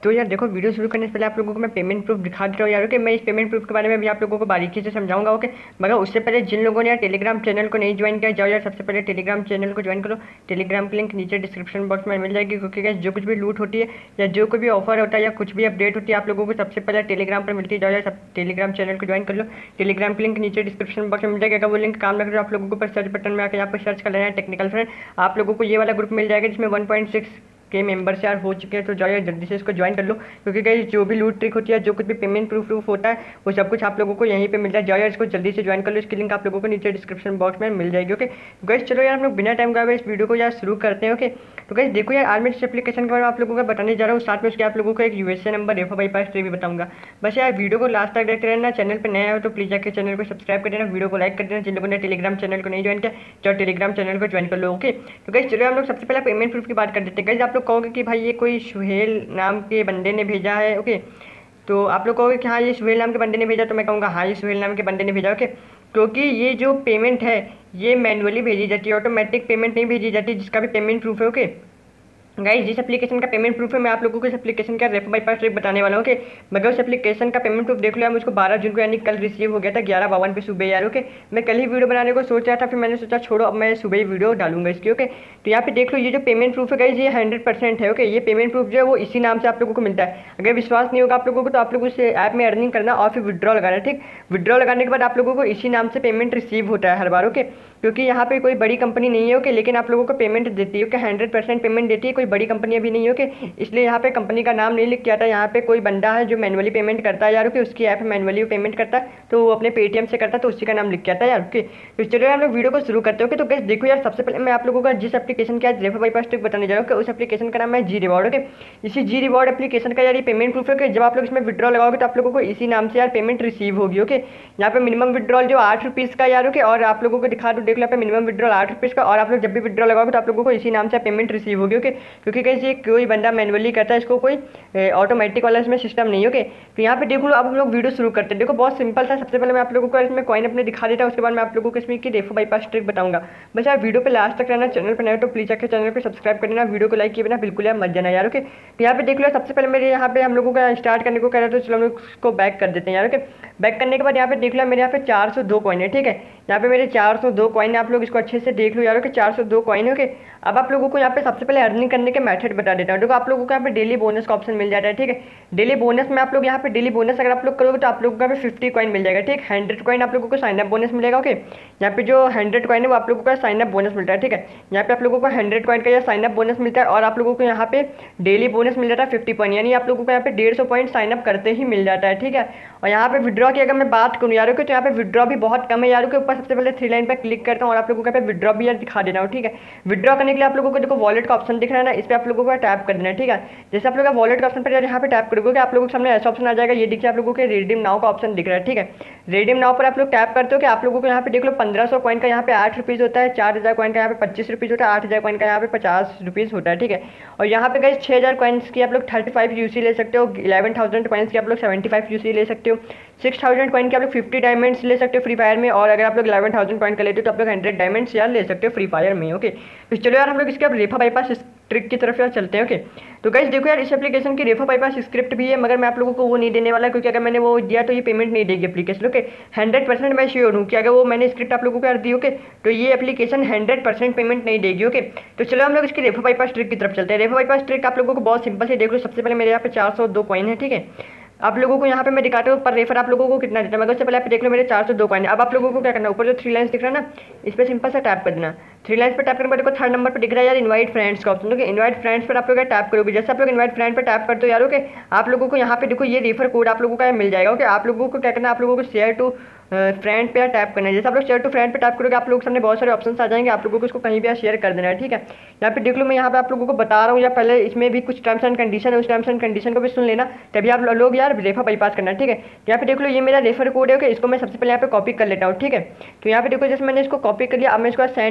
तो यार देखो, वीडियो शुरू करने से पहले आप लोगों को मैं पेमेंट प्रूफ दिखा देता हूँ यार। ओके, मैं इस पेमेंट प्रूफ के बारे में भी आप लोगों को बारीकी से समझाऊंगा। ओके, मगर उससे पहले जिन लोगों ने यार टेलीग्राम चैनल को नहीं ज्वाइन किया, जाओ यार सबसे पहले टेलीग्राम चैनल को ज्वाइन करो। टेलीग्राम की लिंक नीचे डिस्क्रिप्शन बॉक्स में मिल जाएगी, क्योंकि गाइस जो कुछ भी लूट होती है या जो कोई भी ऑफर होता है या कुछ भी अपडेट होती है आप लोगों को सबसे पहले टेलीग्राम पर मिलती है। जाओ यार सब टेलीग्राम चैनल को ज्वाइन कर लो। टेलीग्राम की लिंक नीचे डिस्क्रिप्शन बॉक्स में मिल जाएगा। अगर वो लिंक काम लग रहा है आप लोगों को ऊपर सर्च बटन में आकर यहाँ पर सर्च कर लेना है टेक्निकल फ्रेंड। आप लोगों को ये वाला ग्रुप मिल जाएगा जिसमें 1.6 के मेंबर्स यार हो चुके हैं। तो जाओ यार जल्दी से इसको ज्वाइन कर लो, क्योंकि गाइस जो भी लूट ट्रिक होती है, जो कुछ भी पेमेंट प्रूफ होता है, वो सब कुछ आप लोगों को यहीं पे मिल जाए। जाओ यार इसको जल्दी से ज्वाइन कर लो। इसकी लिंक आप लोगों को नीचे डिस्क्रिप्शन बॉक्स में मिल जाएगी। ओके गाइस, चलो यार हम लोग बिना टाइम गवाए इस वीडियो को यार शुरू करते हैं। ओके, तो गाइस देखो यार, आज मैं इस एप्लीकेशन के बारे में आप लोगों को बताने जा रहा हूँ, साथ में उसके आप लोगों को एक USA number refer bypass trick भी बताऊंगा। बस यार वीडियो को लास्ट तक देखते रहना। चैनल पर नया हो तो प्लीज जाकर चैनल को सब्सक्राइब कर देना, वीडियो को लाइक कर देना। जिन लोगों ने टेलीग्राम चैनल को नहीं ज्वाइन किया, जाओ टेलीग्राम चैनल को ज्वाइन कर लो। ओके, तो गाइस चलो हम लोग सबसे पहले पेमेंट प्रूफ की बात कर देते हैं। गाइस आप लोग कहोगे कि भाई ये कोई सुहेल नाम के बंदे ने भेजा है। ओके, तो आप लोग कहोगे कि हाँ ये सुहेल नाम के बंदे ने भेजा, तो मैं कहूँगा हाँ ये सुहेल नाम के बंदे ने भेजा। ओके, क्योंकि ये जो पेमेंट है ये मैनुअली भेजी जाती है, ऑटोमेटिक पेमेंट नहीं भेजी जाती, जिसका भी पेमेंट प्रूफ है। ओके गाइस, जिस एप्लीकेशन का पेमेंट प्रूफ है मैं आप लोगों को इस एप्लीकेशन का रेफर बाईपास ट्रिक बताने वाला हूँ। ओके, मगर उस एप्लीकेशन का पेमेंट प्रूफ देख लो यार, मुझको 12 जून को यानी कल रिसीव हो गया था 11:52 पे सुबह यार। ओके, मैं कल ही वीडियो बनाने को सोच रहा था, फिर मैंने सोचा छोड़ो अब मैं सुबह ही वीडियो डालूंगा इसकी। ओके, तो यहाँ पे देख लो ये जो पेमेंट प्रूफ है गाइस ये 100% है। ओके, ये पेमेंट प्रूफ जो है वो इसी नाम से आप लोगों को मिलता है। अगर विश्वास नहीं होगा आप लोगों को तो आप लोग उस ऐप में अर्निंग करना और फिर विड्रॉ लगाना। ठीक, विड्रॉ लगाने के बाद आप लोगों को इसी नाम से पेमेंट रिसीव होता है हर बार। ओके, क्योंकि यहाँ पे कोई बड़ी कंपनी नहीं है। ओके, लेकिन आप लोगों को पेमेंट देती है। ओके, 100% पेमेंट देती है, कोई बड़ी कंपनी अभी नहीं है। ओके, इसलिए यहाँ पे कंपनी का नाम नहीं लिख के आता। यहाँ पे कोई बंदा है जो मैनुअली पेमेंट करता है यार। ओके, उसकी ऐप मैनुअली पेमेंट करता है तो वो अपने पेटीएम से करता है, तो उसी का नाम लिख के आता है यार। ओके, तो चलो हम लोग वीडियो को शुरू करते हो। तो गाइस देखो यार, सबसे पहले मैं आप लोगों का जिस एप्लीकेशन का रेफर बाईपास ट्रिक बताने जा रहा हूँ उस एप्लीकेशन का नाम है जी रिवॉर्ड। ओके, इसी जी रिवॉर्ड एप्लीकेशन का यार ये पेमेंट प्रूफ है कि जब आप लोग इसमें विड्रॉ लगाओगे तो आप लोगों को इसी नाम से यार पेमेंट रिसीव होगी। ओके, यहाँ पे मिनिमम विड्रॉल जो 8 रुपीज़ का यार। ओके, और आप लोगों को दिखा दो, देख लो यहाँ पे मिनिमम विड्रॉल 8 रुपीज़ का, और आप लोग जब भी विड्रॉ लगाओगे तो आप लोगों को इसी नाम से पेमेंट रिसीव होगी। ओके, क्योंकि गाइस ये कोई बंदा मैनुअली करता है, इसको कोई ऑटोमेटिक वाला इसमें सिस्टम नहीं है। ओके, तो यहाँ पे देख लो अब हम लोग वीडियो शुरू करते हैं। देखो बहुत सिंपल था, सबसे पहले मैं आप लोगों को इसमें कॉइन अपने दिखा देता हूँ, उसके बाद मैं आप लोगों को इसमें की रेफर बाईपास ट्रिक बताऊंगा। बस यार वीडियो पे लास्ट तक रहना, चैनल पर नए तो प्लीज जाकर चैनल को सब्सक्राइब कर देना, वीडियो को लाइक किए बिना बिल्कुल यार मत जाना यार। ओके, तो यहाँ पे देख लो सबसे पहले मेरे यहाँ पे हम लोगों का स्टार्ट करने को कह रहा था, चलो हम लोग उसको बैक कर देते हैं यार। ओके, बैक करने के बाद यहाँ पे देख लो मेरे यहाँ पे 402 कॉइन है। ठीक है, यहाँ पे मेरे 402 कॉइन है, आप लोग इसको अच्छे से देख लो यार। Okay, 402 coin. ओके, अब आप लोगों को यहाँ पे सबसे पहले अर्निंग करने के मेथड बता देता हूँ। देखो आप लोगों को यहाँ पे डेली बोनस का ऑप्शन मिल जाता है। ठीक है, डेली बोनस में आप लोग यहाँ पे डेली बोनस अगर आप लोग करोगे तो आप लोगों को यहाँ पे 50 कॉइन मिल जाएगा। ठीक, 100 कॉइन आप लोगों को साइन अप बोनस मिलेगा। ओके, यहाँ पे जो 100 कॉइन है वो आप लोगों का साइन अप बोनस मिलता है। ठीक है, यहाँ पे आप लोगों को 100 कॉइन का साइन अप बोनस मिलता है, और आप लोगों को यहाँ पे डेली बोनस मिल जाता है 50 पॉइंट, यानी आप लोगों को यहाँ पे 150 पॉइंट साइन अप करते ही मिल जाता है। ठीक है, और यहाँ पे विड्रॉ की अगर मैं बात करूँ यार तो यहाँ पे विड्रॉ भी बहुत कम है यार के ऊपर। सबसे पहले 3 लाइन पर क्लिक करता हूँ और आप लोगों को यहाँ पे विड्रॉ भी यार दिखा देना हो। ठीक है, विड्रॉ करने के लिए आप लोगों को देखो वॉलेट का ऑप्शन दिख रहा है ना, इस पर आप लोगों को टैप कर देना है। ठीक है, जैसे आप लोग वॉलेट का ऑप्शन पर यहाँ पे टैप करोगे आप लोगों के सामने ऐसा ऑप्शन आ जाएगा, ये देखिए आप लोगों के रिडीम नाउ का ऑप्शन दिख रहा है। ठीक है, रिडीम नाउ पर आप लोग टैप करते हो कि आप लोगों को यहाँ पे देख लो 1500 कॉइन का यहाँ पे 8 रुपीज़ होता है, 4000 कॉइन का यहाँ पे 25 रुपीज़ होता है, 8000 कॉइन का यहाँ पे 50 रुपीज़ होता है। ठीक है, और यहाँ पे गाइस 6000 कॉइन्स की आप लोग 35 यूसी ले सकते हो, 11000 कॉइन्स की आप लोग 75 यूसी ले सकते हो, 6000 कॉइन के आप लोग 50 डायमंड्स ले सकते हो फ्री फायर में, और अगर आप लोग 11000 कॉइन का लेते हो तो आप लोग 100 डायमंड्स यार ले सकते हो फ्री फायर में। ओके, तो चलो यार हम लोग इसके अब रेफर बाईपास ट्रिक की तरफ यार चलते हैं। ओके, तो गाइस देखो यार इस एप्लीकेशन की रेफर बाईपास स्क्रिप्ट भी है, मगर मैं आप लोगों को वो नहीं देने वाला, क्योंकि अगर मैंने वो दिया तो ये पेमेंट नहीं देगी एप्लीकेशन। ओके, 100% मैं श्योर हूँ कि अगर वो मैंने स्क्रिप्ट आप लोगों को यार दी ओके तो ये एप्लीकेशन 100% पेमेंट नहीं देगी। ओके, तो चलो हम लोग इसकी रेफर बाईपास ट्रिक की तरफ चलते हैं। रेफर बाईपास ट्रिक आप लोगों को बहुत सिंपल से देख लो। सबसे पहले मेरे यहाँ पे 402 कॉइन है। ठीक है, आप लोगों को यहाँ पे मैं दिखाता हूँ पर रेफर आप लोगों को कितना देता है, मगर उससे पहले आप देख लो मेरे 402 कॉइन है। अब आप लोगों को क्या करना है, ऊपर जो 3 लाइन्स दिख रहा है ना, इस पर सिंपल सा टैप कर देना। 3 लाइन्स पर टैप करने के बाद देखो 3rd नंबर पर दिख रहा है यार इनवाइट फ्रेंड्स का ऑप्शन। इनवाइट फ्रेंड्स पर आप लोग टैप करोगे, जैसे आप लोग इनवाइट फ्रेंड पर टैप करते हो यार ओके, आप लोगों को यहाँ पे देखो ये रेफर कोड आप लोगों का मिल जाएगा। ओके, आप लोगों को क्या करना है, आप लोगों को शेयर टू फ्रेंड पे टैप करना है। जैसे आप लोग शेयर टू फ्रेंड पे टैप करोगे आप लोगों के सामने बहुत सारे ऑप्शंस आ जाएंगे, आप लोगों को इसको कहीं भी शेयर कर देना है। ठीक है, यहाँ पे देख लो मैं यहाँ पे आप लोगों को बता रहा हूँ, या पहले इसमें भी कुछ टर्म्स एंड कंडीशन है, उस टर्म्स एंड कंडीशन को भी सुन लेना, तभी आप लोग यार रेफर बाईपास करना है। ठीक है, यहाँ पे देख लो ये मेरा रेफर कोड है। ओके, इसको मैं सबसे पहले यहाँ पे कॉपी कर लेता हूँ। ठीक है, तो यहाँ पे देखो जैसे मैंने इसको कॉपी कर लिया, अब मैं इसको सेंड कर देता हूँ।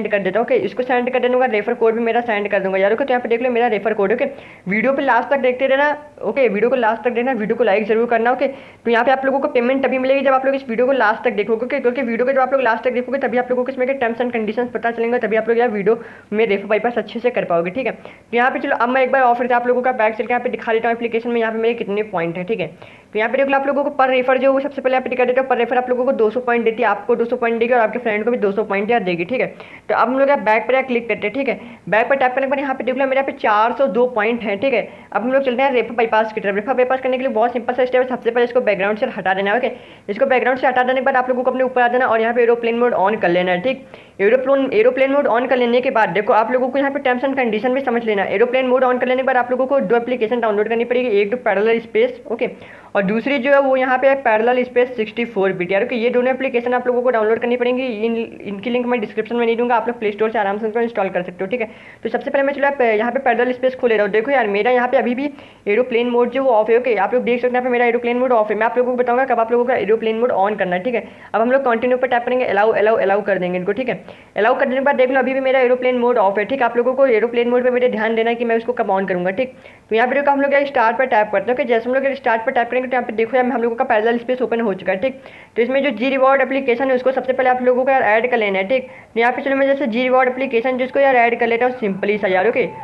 ओके, इसको सेंड कर दूंगा, रेफर कोड भी मेरा सेंड कर दूंगा यार। ओके, तो यहाँ पे देख लो मेरा रेफर कोड। ओके, वीडियो पे लास्ट तक देखते रहना। ओके, वीडियो को लास्ट तक देखना, वीडियो को लाइक जरूर करना। ओके, तो यहाँ पे आप लोगों को पेमेंट तभी मिलेगी जब आप लोग इस वीडियो को लास्ट तक देखोगे। ओके, क्योंकि वीडियो को जब आप लोग लास्ट तक देखोगे तभी आप लोगों को इसमें टर्म्स एंड कंडीशंस पता चलेंगे, तभी आप लोग यार वीडियो में रेफर बाईपास अच्छे से कर पाओगे। ठीक है, तो यहाँ पे चलो अब मैं एक बार ऑफर से आप लोगों का बैक चल के यहाँ पे दिखा देता हूँ एप्लीकेशन में यहाँ पे मेरे कितने पॉइंट है। ठीक है, तो यहाँ पे देख लो आप लोगों को पर रेफर जो सबसे पहले आप दिखा देते हो, पर रेफर आप लोगों को 200 पॉइंट देती है, आपको 200 पॉइंट देगी और आपके फ्रेंड को भी 200 पॉइंट यार देगी। ठीक है, तो अब हम लोग बैक पर क्लिक करते हैं। ठीक है, बैक पर टैप करने के बाद यहाँ पे देख लो मेरे यहाँ पे 402 पॉइंट है। ठीक है, अब हम लोग चलते हैं रेफर बाईपास की तरफ। रेफर बाईपास करने के लिए बहुत सिंपल सा स्टेप है। सबसे पहले इसको बैकग्राउंड से हटा देना है। ओके, इसको बैकग्राउंड से हटा देने के बाद आप लोगों को अपने ऊपर आ जाना और यहाँ पे एरोप्लेन मोड ऑन कर लेना है। ठीक, एरोप्लेन मोड ऑन कर लेने के बाद देखो आप लोगों को यहाँ पे टर्म्स एंड कंडीशन भी समझ लेना। एरोप्लेन मोड ऑन कर लेने के बाद आप लोगों को 2 एप्लीकेशन डाउनलोड करनी पड़ेगी, एक तो पैरेलल स्पेस, ओके, और दूसरी जो है वो यहाँ पे है पैरेलल स्पेस 64 बिट यार। ओके, ये दोनों एप्लीकेशन आप लोगों को डाउनलोड करनी पड़ेंगी। इनकी लिंक मैं डिस्क्रिप्शन में नहीं दूंगा, आप लोग प्ले स्टोर से आराम से उनको इंस्टॉल कर सकते हो। ठीक है, तो सबसे पहले मैं चलो यहाँ पे पैरेलल स्पेस खोले रहा हूँ। देखो यार मेरा यहाँ पे अभी भी एरोप्लेन मोड जो वो ऑफ है। ओके, आप लोग देख सकते हैं यहाँ पे मेरा एरोप्लेन मोड ऑफ है। मैं आप लोगों को बताऊंगा कब आप लोगों का एरोप्लेन मोड ऑन करना है। ठीक है, अब हम लोग कंटिन्यू पर टैप करेंगे, अलाउ अलाउ अलाउ कर देंगे इनको। ठीक है, अलाउ करने के बाद देख लो अभी भी मेरा एरोप्लेन मोड ऑफ है। ठीक, आप लोगों को एरोप्लेन मोड पे मेरे ध्यान देना है कि मैं उसको कब ऑन करूंगा। ठीक, तो यहाँ पे देखो हम लोग स्टार्ट पर टैप करते हैं। कि जैसे हम लोग स्टार्ट पर टैप करेंगे तो यहाँ पे देखो यार हम लोगों का पैरेलल स्पेस ओपन हो चुका है। ठीक, तो इसमें जो जी रिवॉर्ड एप्लीकेशन है उसको सबसे पहले आप लोगों को यार ऐड कर लेना है। ठीक, तो यहाँ पे चलो मैं जैसे जी रिवॉर्ड एप्लीकेशन जिसको यार ऐड कर लेता हूँ सिंपली सा यार। ओके,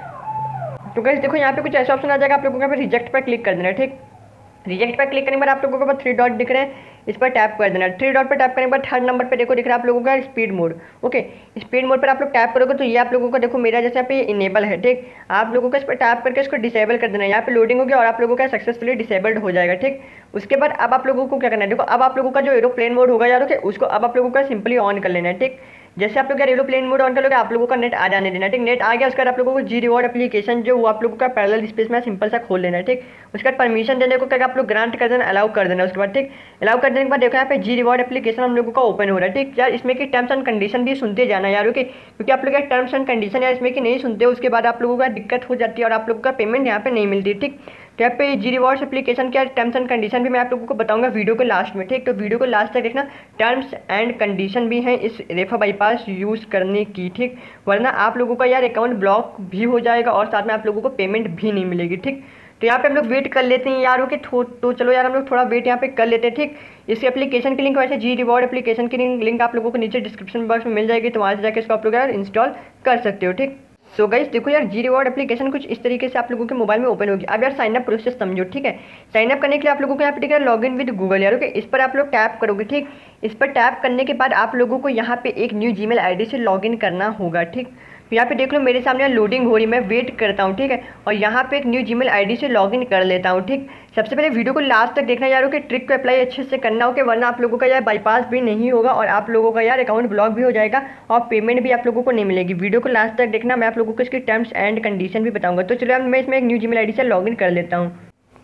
तो गाइस देखो यहाँ पे कुछ ऐसा ऑप्शन आ जाएगा, आप लोगों को रिजेक्ट पर क्लिक कर देना है। ठीक, रिजेक्ट पर क्लिक करने के बाद आप लोगों को 3 डॉट दिख रहे हैं, इस पर टैप कर देना। 3 डॉट पर टैप करने के बाद थर्ड नंबर पे देखो दिख रहा है आप लोगों का speed mode. Okay, speed mode पर आप लोग टैप करोगे तो ये आप लोगों को देखो मेरा जैसे यहाँ पे इनेबल है। ठीक, आप लोगों को इस पर टैप करके इसको डिसेबल कर देना है। यहाँ पे लोडिंग होगी और आप लोगों का सक्सेसफुली डिसेबल्ड हो जाएगा। ठीक, उसके बाद अब आप लोगों को क्या करना है, देखो अब आप लोगों का जो एरोप्लेन मोड होगा यार, ओके, उसको अब आप लोगों का सिंपली ऑन कर लेना है। ठीक, जैसे आप लोग का एरोप्लेन मोड ऑन कर लोगे आप लोगों का नेट आ जाने देना। ठीक, नेट आ गया उसके बाद आप लोगों को जी रिवॉर्ड एप्लीकेशन जो वो आप लोगों का पैरेलल स्पेस में सिंपल सा खोल लेना है। ठीक, उसके बाद परमिशन देने को क्या आप लोग ग्रांट कर देना, अलाउ कर देना। उसके बाद ठीक, अलाउ कर देने के बाद देखो यहाँ पे जी रिवॉर्ड एप्लीकेशन हम लोगों का ओपन हो रहा है। ठीक, यार इसमें की टर्म्स एंड कंडीशन भी सुनते जाना यार। ओके, क्योंकि आप लोग टर्म्स एंड कंडीशन यार इसमें की नहीं सुनते उसके बाद आप लोगों का दिक्कत हो जाती है और आप लोगों का पेमेंट यहाँ पे नहीं मिलती। ठीक, तो यहाँ पे जी रिवॉर्ड्स एप्लीकेशन के टर्म्स एंड कंडीशन भी मैं आप लोगों को बताऊंगा वीडियो के लास्ट में। ठीक, तो वीडियो को लास्ट तक देखना, टर्म्स एंड कंडीशन भी हैं इस रेफर बाईपास यूज़ करने की। ठीक, वरना आप लोगों का यार अकाउंट ब्लॉक भी हो जाएगा और साथ में आप लोगों को पेमेंट भी नहीं मिलेगी। ठीक, तो यहाँ पे हम लोग वेट कर लेते हैं यार। ओके, तो चलो यार हम लोग थोड़ा वेट यहाँ पे कर लेते हैं। ठीक, इस एप्लीकेशन की लिंक वैसे जी रिवॉर्ड एप्लीकेशन की लिंक आप लोगों को नीचे डिस्क्रिप्शन बॉक्स में मिल जाएगी, तो वहाँ से जाकर इसको आप लोग यार इंस्टॉल कर सकते हो। ठीक, सो गाइस देखो यार जी रिवॉर्ड एप्लीकेशन कुछ इस तरीके से आप लोगों के मोबाइल में ओपन होगी। अब यार साइनअप प्रोसेस समझो। ठीक है, साइनअप करने के लिए आप लोगों को यहाँ पे ठीक है लॉगिन विद गूगल यार। ओके, इस पर आप लोग टैप करोगे। ठीक, इस पर टैप करने के बाद आप लोगों को यहाँ पे एक न्यू जीमेल आईडी से लॉगिन करना होगा। ठीक, तो यहाँ पे देख लो मेरे सामने लोडिंग हो रही, मैं वेट करता हूँ। ठीक है, और यहाँ पे एक न्यू जीमेल आईडी से लॉगिन कर लेता हूँ। ठीक, सबसे पहले वीडियो को लास्ट तक देखना यार। ओके, ट्रिक को अप्लाई अच्छे से करना हो कि वरना आप लोगों का यार बाईपास भी नहीं होगा और आप लोगों का यार अकाउंट ब्लॉक भी हो जाएगा और पेमेंट भी आप लोगों को नहीं मिलेगी। वीडियो को लास्ट तक देखना, मैं आप लोगों को इसकी टर्म्स एंड कंडीशन भी बताऊंगा। तो चलो मैं इसमें एक न्यू जीमेल आईडी से लॉगिन कर लेता हूँ।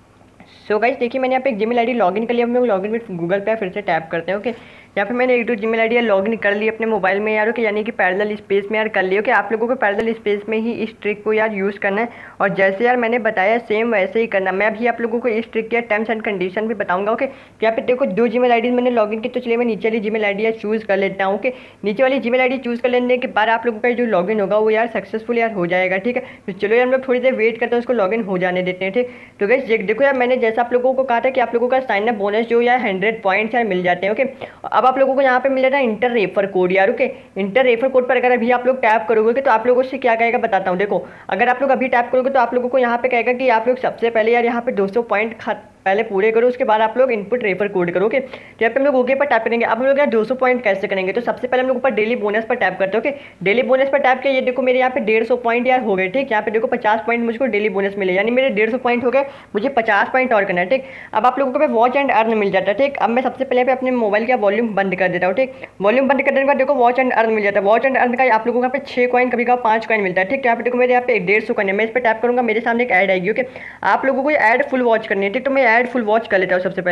सो गाइस देखिए मैंने यहाँ पे एक जीमेल आईडी लॉगिन कर लिया। हम लोग लॉगिन विद गूगल पे फिर से टैप करते हैं। ओके, यहाँ पे मैंने एक दो जीमेल आईडी लॉगिन कर ली अपने मोबाइल में यार। ओके, यानी कि पैरेलल स्पेस में यार कर लिया। ओके, आप लोगों को पैरेलल स्पेस में ही इस ट्रिक को यार यूज़ करना है और जैसे यार मैंने बताया सेम वैसे ही करना। मैं अभी आप लोगों को इस ट्रिक के टर्म्स एंड कंडीशन भी बताऊंगा। ओके, यहाँ पे देखो 2 जीमेल आईडी मैंने लॉगिन की, तो चलिए मैं नीचे वाली जीमेल आईडी चूज़ कर लेता हूँ। ओके, नीचे वाली जीमेल आईडी चूज़ कर लेने के बाद आप लोगों का जो लॉगिन होगा वो यार सक्सेसफुल यार हो जाएगा। ठीक है, तो चलो यार हम लोग थोड़ी देर वेट करते हैं, उसको लॉगिन हो जाने देते हैं। ठीक, तो गाइस देखो यार मैंने जैसा आप लोगों को कहा था कि आप लोगों का साइन अप बोनस जो यार 100 पॉइंट्स यार मिल जाते हैं। ओके, अब आप लोगों को यहाँ पे मिल जाता है इंटर रेफर कोड यार। ओके, इंटर रेफर कोड पर अगर अभी आप लोग टैप करोगे तो आप लोगों से क्या कहेगा बताता हूँ। देखो अगर आप लोग अभी टैप करोगे तो आप लोगों को यहाँ पे कहेगा कि आप लोग सबसे पहले यार यहाँ पे 200 पॉइंट पहले पूरे करो, उसके बाद आप लोग इनपुट रेफर कोड करो। ओके, तो यहाँ पे हम लोग ओके पर टैप करेंगे। अब हम लोग यार 200 पॉइंट कैसे करेंगे, तो सबसे पहले हम लोग ऊपर डेली बोनस पर टैप करते हैं। ओके, डेली बोनस पर टैप किया, ये देखो मेरे यहाँ पे 150 पॉइंट यार हो गए। ठीक, यहाँ पे देखो 50 पॉइंट मुझको डेली बोनस मिले, यानी मेरे 150 पॉइंट हो गए, मुझे 50 पॉइंट और करना है। ठीक, अब आप लोगों को वॉच एंड अर्न मिल जाता है। ठीक, अब मैं सबसे पहले अपने मोबाइल का वॉल्यूम बंद कर देता हूँ। ठीक, वॉल्यूम बंद करने के बाद देखो वॉच एंड अर्न मिल जाता है। वॉच एंड अर्न का आप लोगों को यहाँ पे 6 कॉइन कभी का 5 कॉइन मिलता है। ठीक, यहाँ पे देखो मेरे यहाँ पे 150 कॉइन है। मैं इस पर टैप करूँगा, मेरे सामने एक ऐड आएगी। ओके, आप लोगों को ऐड फुल वॉच करनी है। ठीक, तो मैं ऐड फुल वॉच कर लेता हूँ सबसे पहले।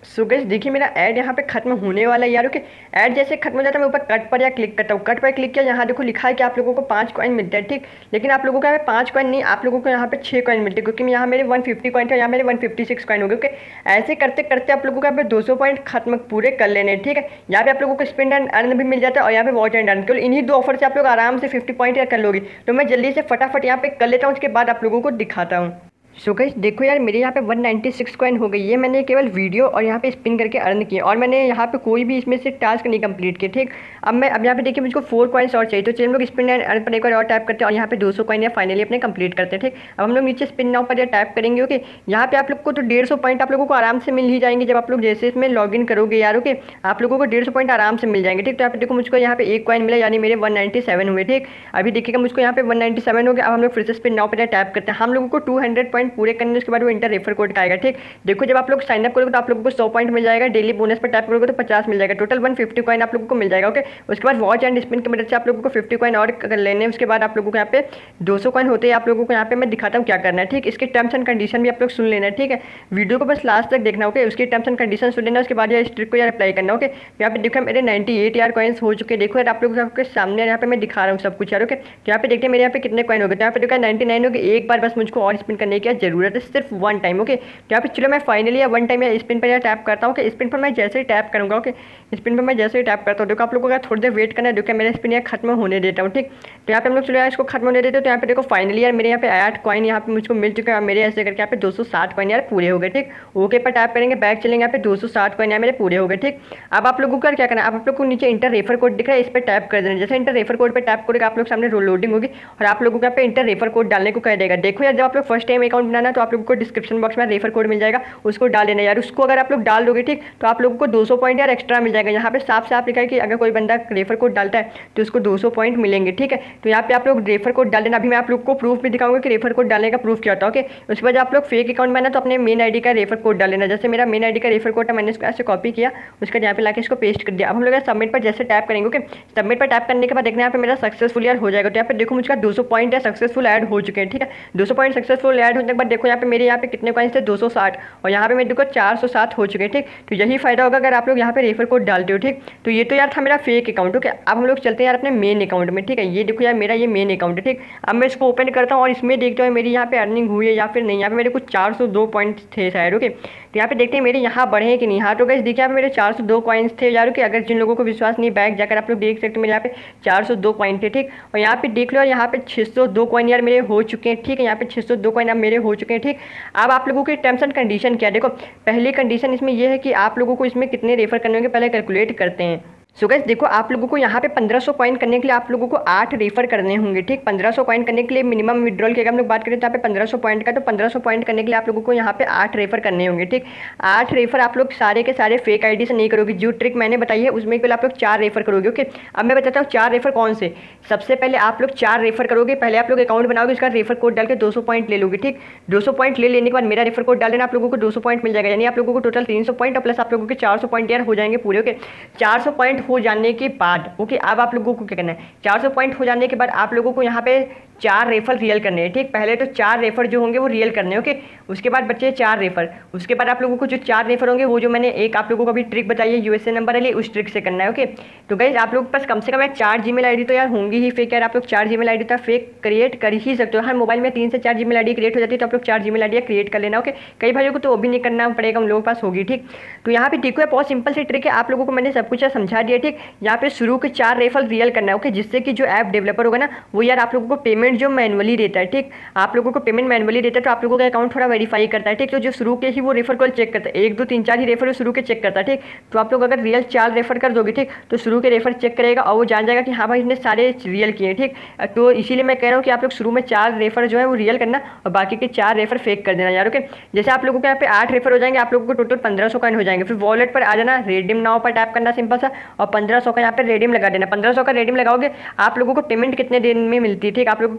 सो गाइस देखिए मेरा ऐड यहाँ पे खत्म होने वाला है यार। ओके, ऐड जैसे खत्म हो जाता है मैं ऊपर कट पर या क्लिक करता हूँ। कट पर क्लिक किया, यहाँ देखो लिखा है कि आप लोगों को 5 कॉइन मिलता है, ठीक। लेकिन आप लोगों को यहाँ पे 5 कॉइन नहीं, आप लोगों को यहाँ पे 6 कॉइन मिलते हैं, क्योंकि यहाँ मेरे 150 कॉइन थे, यहाँ मेरे 156 कॉइन हो गए। ओके, ऐसे करते करते आप लोगों को यहाँ पे 200 पॉइंट खत्म पूरे कर लेने, ठीक है। यहाँ पे आप लोगों को स्पिन एंड अर्न भी मिल जाता है और यहाँ पे वॉच एंड अर्न, केवल इन्हीं 2 ऑफर से आप लोग आराम से 50 पॉइंट यार कर लोगे। तो मैं जल्दी से फटाफट यहाँ पे कर लेता हूँ, उसके बाद आप लोगों को दिखाता हूँ। सो गाइस देखो यार, मेरे यहाँ पे 196 कॉइन हो गई। ये मैंने केवल वीडियो और यहाँ पे स्पिन करके अर्न किए, और मैंने यहाँ पे कोई भी इसमें से टास्क नहीं कंप्लीट किए, ठीक। अब यहाँ पे देखिए मुझको 4 कॉइन्स और चाहिए, तो चलिए हम लोग स्पिन एंड अर्न पर एक बार और टाइप करते हैं और यहाँ पे 200 कॉइन या फाइनली अपने कंप्लीट करते हैं, ठीक। अब हम लोग नीचे स्पिन नाउ पर टाइप करेंगे। ओके, यहाँ पे आप लोग को तो 150 पॉइंट आप लोगों को आराम से मिल ही जाएंगे जब आप लोग जैसे इसमें लॉग इन करोगे यार। ओके, आप लोगों को 150 पॉइंट आराम से मिल जाएंगे, ठीक। तो यहाँ पे देखो मुझको यहाँ पे 1 कॉइन मिला, यानी मेरे 197 हुए, ठीक। अभी देखिएगा मुझको यहाँ पे 197 हो गया। अब हम लोग फिर से स्पिन नाउ पर टाइप करते हैं। हम लोगों को 200 पॉइंट पूरे करने, उसके बाद इंटर रेफर कोड का आएगा, ठीक। देखो जब आप लोग साइन अप करोगे तो आप लोगों को 100 पॉइंट मिल जाएगा, डेली बोनस पर टैप करोगे तो 50 मिल जाएगा, टोटल 150 कॉइन आप लोगों को मिल जाएगा। ओके, उसके बाद वॉच एंड स्पिन की मदद से आप लोगों को 50 कॉइन और कर लेने, उसके बाद आप लोगों को यहाँ पे 200 कॉइन होते हैं। आप लोगों को यहाँ पे मैं दिखाता हूँ क्या करना है, ठीक। इसके टर्म्स एंड कंडीशन भी आप लोग सुन लेना है, ठीक है। वीडियो को बस लास्ट तक देखना, ओके। उसके टर्म्स एंड कंडीशन सुन लेना, उसके बाद यार इस ट्रिक को यार अप्लाई करना। ओके, यहाँ पे देखो मेरे 98 यार कॉइन्स हो चुके हैं। देखो यार आप लोगों के सामने यहाँ पे मैं दिखा रहा हूँ सब कुछ यार। ओके, तो यहाँ पे देखते हैं मेरे यहाँ पे कितने कॉइन हो गए। तो यहाँ पे देखो 99 हो गए। एक बार बस मुझको और स्पिन करने की जरूरत है, सिर्फ 1 टाइम। ओके, तो यहाँ पे चलो मैं फाइनली या 1 टाइम या स्पिन पर या टैप करता हूँ। कि स्पिन पर मैं जैसे ही टैप करूँगा, ओके, स्पिन पर मैं जैसे ही टैप करता हूँ, देखो आप लोगों का थोड़ी देर वेट करना है। देखो मेरा स्पिन यहाँ खत्म होने देता हूँ, ठीक। तो यहाँ पे हम लोग चलो यार इसको खत्म होने देते हैं। तो यहाँ पे देखो फाइनली यार मेरे यहाँ पे 8 कॉइन यहाँ पे मुझको मिल चुके हैं। मेरे ऐसे करके यहाँ पे 260 कॉइन यार पूरे हो गए, ठीक। ओके पर टैप करेंगे, बैक चलेंगे, यहाँ पे 260 कॉइन यार मेरे पूरे हो गए, ठीक। अब आप लोगों को क्या करना है, अब आप लोग को नीचे इंटर रेफर कोड दिख रहा है, इस पर टैप कर देना। जैसे इंटर रेफर कोड पर टैप करोगे आप लोग सामने लोडिंग होगी और आप लोगों को यहाँ पे इंटर रेफर कोड डालने को कह देगा। देखो यार जब आप लोग फर्स्ट टाइम अकाउंट बनाना तो आप लोगों को डिस्क्रिप्शन बॉक्स में रेफर कोड मिल जाएगा, उसको डाल देना यार। उसको अगर आप लोग डाल दोगे, ठीक, तो आप लोगों को 200 पॉइंट यार एक्स्ट्रा मिल जाएगा। यहाँ पे साफ साफ लिखा है कि अगर कोई बंदा रेफर कोड डालता है तो उसको 200 पॉइंट मिलेंगे, ठीक है। तो यहाँ पे आप लोग रेफर कोड डाल देना। अभी मैं आप लोग को प्रूफ भी दिखाऊंगा कि रेफर कोड डालने का प्रूफ क्या होता है। ओके, उसके बाद आप लोग फेक अकाउंट बनाना तो अपने मेन आईडी का रेफर कोड डाल लेना। जैसे मेरा मेन आईडी का रेफर कोड है, मैंने इसको ऐसे कॉपी किया, उसका यहाँ पे लाके इसको पेस्ट कर दिया। अब हम लोग सबमिट पर जैसे टैप करेंगे, ओके, सबमिट पर टैप करने के बाद देखना यहाँ पे मेरा सक्सेसफुल यार हो जाएगा। तो यहाँ पे देखो मुझका 200 पॉइंट है सक्सेसफुल ऐड हो चुके हैं, ठीक है। 200 पॉइंट सक्सेसफुल ऐड होने के बाद देखो यहाँ पे मेरे यहाँ पे कितने कॉइन्स थे, 260, और यहाँ पे मेरे को 407 हो चुके हैं, ठीक। तो यही फायदा होगा अगर आप लोग यहाँ पे रेफर कोड डालते हो, ठीक। तो ये तो यार था मेरा फेक अकाउंट। ओके, अब हम लोग चलते हैं यार अपने मेन अकाउंट में, ठीक है। ये देखो यार मेरा ये मेन अकाउंट है, ठीक। अब मैं इसको ओपन करता हूँ और इसमें देखता हूँ मेरी यहाँ पे अर्निंग हुई है या फिर नहीं। यहाँ पे मेरे कुछ 402 पॉइंट थे शायद। ओके, तो यहाँ पे देखते हैं मेरे यहाँ बढ़े हैं कि नहीं। हाँ तो गाइस देखिए यहाँ पे मेरे 402 कॉइन्स थे यार। कि अगर जिन लोगों को विश्वास नहीं, बैक जाकर आप लोग देख सकते हो मेरे यहाँ पे 402 कॉइन थे, ठीक। और यहाँ पे देख लो, और यहाँ पे 602 कॉइन यार मेरे हो चुके हैं, ठीक है। यहाँ पे 602 कॉइन अब मेरे हो चुके हैं, ठीक। अब आप लोगों के टर्म्स एंड कंडीशन क्या है, देखो पहली कंडीशन इसमें यह है कि आप लोगों को इसमें कितने रेफर करने होंगे पहले कैलकुलेट करते हैं। सो गाइस देखो आप लोगों को यहाँ पे 1500 कॉइन करने के लिए आप लोगों को 8 रेफर करने होंगे, ठीक। 1500 कॉइन करने के लिए मिनिमम विड्रॉल की अगर हम लोग बात करें तो यहाँ पे 1500 पॉइंट का, तो 1500 पॉइंट करने के लिए आप लोगों को यहाँ पे 8 रेफर करने होंगे, ठीक। 8 रेफर आप लोग सारे के सारे फेक आईडी से नहीं करोगे। जो ट्रिक मैंने बताई है उसमें केवल आप लोग 4 रेफर करोगे। ओके, अब मैं बताता हूँ 4 रेफर कौन से। सबसे पहले आप लोग 4 रेफर करोगे, पहले आप लोग अकाउंट बनाओगे, उसका रेफर कोड डाल के 200 पॉइंट ले लोगे, ठीक। 200 पॉइंट ले लेने के बाद मेरा रेफर कोड डाल देना, आप लोगों को 200 पॉइंट मिल जाएगा। यानी आप लोगों को टोटल 300 पॉइंट और प्लस आप लोगों के 400 पॉइंट यार हो जाएंगे पूरे। ओके, 400 पॉइंट हो जाने के बाद, ओके, अब आप लोगों को क्या करना है, 400 पॉइंट हो जाने के बाद आप लोगों को यहाँ पे 4 रेफर रियल करने हैं, ठीक। पहले तो 4 रेफर जो होंगे वो रियल करने हैं, ओके। उसके बाद बच्चे 4 रेफर, उसके बाद आप लोगों को जो 4 रेफर होंगे वो जो मैंने एक आप लोगों को अभी ट्रिक बताई है यूएसए नंबर वाली, उस ट्रिक से करना है। ओके, तो गाइस आप लोग पास कम से कम 4 जीमेल आईडी तो यार होंगी ही फेक यार। आप लोग 4 जीमेल आईडी तो फेक क्रिएट कर ही सकते हो। हर मोबाइल में 3 से 4 जीमेल आईडी क्रिएट हो जाती है, तो आप लोग 4 जीमेल आईडी क्रिएट कर लेना। ओके, कई भाइयों को तो वो भी नहीं करना पड़ेगा, उन लोगों के पास होगी, ठीक। तो यहाँ पे देखो बहुत सिंपल सी ट्रिक है, आप लोगों को मैंने सब कुछ समझा दिया, ठीक। यहाँ पे शुरू के 4 रेफर रियल करना है, ओके, जिससे कि जो ऐप डेवलपर होगा ना वो यार आप लोगों को पेमेंट जो मैनुअली देता है, ठीक। आप लोगों को पेमेंट मैनुअली देता है तो आप लोगों का अकाउंट थोड़ा वेरीफाई करता है, ठीक। तो जो शुरू के ही वो रेफर को चेक करता है, 1 2 3 4 ही रेफर शुरू के चेक करता है, ठीक। तो आप लोग अगर रियल 4 रेफर कर दोगे, ठीक, तो शुरू के रेफर चेक करेगा और वो जान जाएगा कि हाँ भाई इसने सारे रियल किए, ठीक। तो इसीलिए मैं कह रहा हूँ कि आप लोग शुरू में 4 रेफर जो है वो रियल करना और बाकी के 4 रेफर फेक कर देना यार। ओके, जैसे आप लोगों के यहाँ पे 8 रेफर हो जाएंगे, आप लोगों को टोटल 1500 कॉइन हो जाएंगे। फिर वॉलेट पर आ जाना, रेडीम नाउ पर टैप करना सिंपल सा, और 1500 का यहाँ पे रेडीम लगा देना। 1500 का रेडीम लगाओगे, आप लोगों को पेमेंट कितने दिन में मिलती है, ठीक। आप लोगों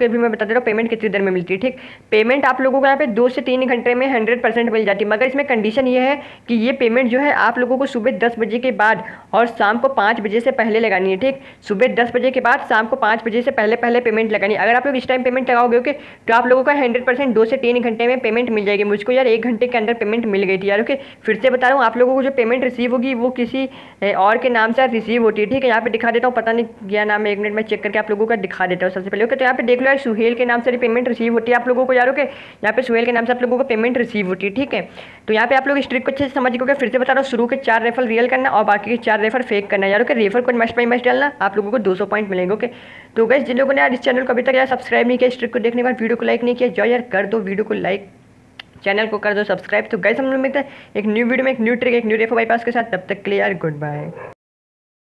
के भी मैं बता दे रहा हूँ पेमेंट कितनी देर में मिलती है। ठीक, पेमेंट आप लोगों को यहाँ पे 2 से 3 घंटे में 100% मिल जाती है, मगर इसमें कंडीशन ये है कि ये पेमेंट जो है आप लोगों को सुबह 10 बजे के बाद और शाम को 5 बजे से पहले लगानी है। ठीक, सुबह 10 बजे के बाद शाम को 5 बजे से पहले पहले पेमेंट लगानी है। अगर आप लोग इस टाइम पेमेंट लगाओगे ओके, तो आप लोगों का 100% 2 से 3 घंटे में पेमेंट मिल जाएगी। मुझको यार 1 घंटे के अंदर पेमेंट मिल गई थी यार। ओके, फिर से बता रहा हूँ, आप लोगों को जो पेमेंट रिसीव होगी वो किसी और के नाम से रिसीव होती है। ठीक है, यहाँ पे दिखा देता हूँ, पता नहीं क्या नाम है, 1 मिनट में चेक करके आप लोगों का दिखा देता हूँ सबसे पहले। ओके, तो यहाँ पे देख लो यार, सुहेल के नाम से पेमेंट रिसीव होती है आप लोगों को यार। ओके, यहाँ पे सुहेल के नाम से आप लोगों को पेमेंट रिसीव होती है। ठीक है, तो यहाँ पे आप लोग इस ट्रिक को अच्छे से समझ गए। फिर से बता रहा हूँ, शुरू के 4 रेफर रियल करना और बाकी के 4 रेफर फेक करना यार। Okay, refer code must by must डालना, आप लोगों को 200 पॉइंट मिलेंगे। ओके, तो गाइस जिन लोगों ने यार इस चैनल को अभी तक यार सब्सक्राइब नहीं किया, इस ट्रिक को देखने के बाद वीडियो को लाइक नहीं किया, जाओ यार कर दो वीडियो को लाइक, चैनल को कर दो सब्सक्राइब। तो गाइस हम लोग मिलते हैं एक न्यू वीडियो में एक न्यू ट्रिक एक न्यू रेफर बाईपास के साथ, तब तक के लिए यार गुड बाय।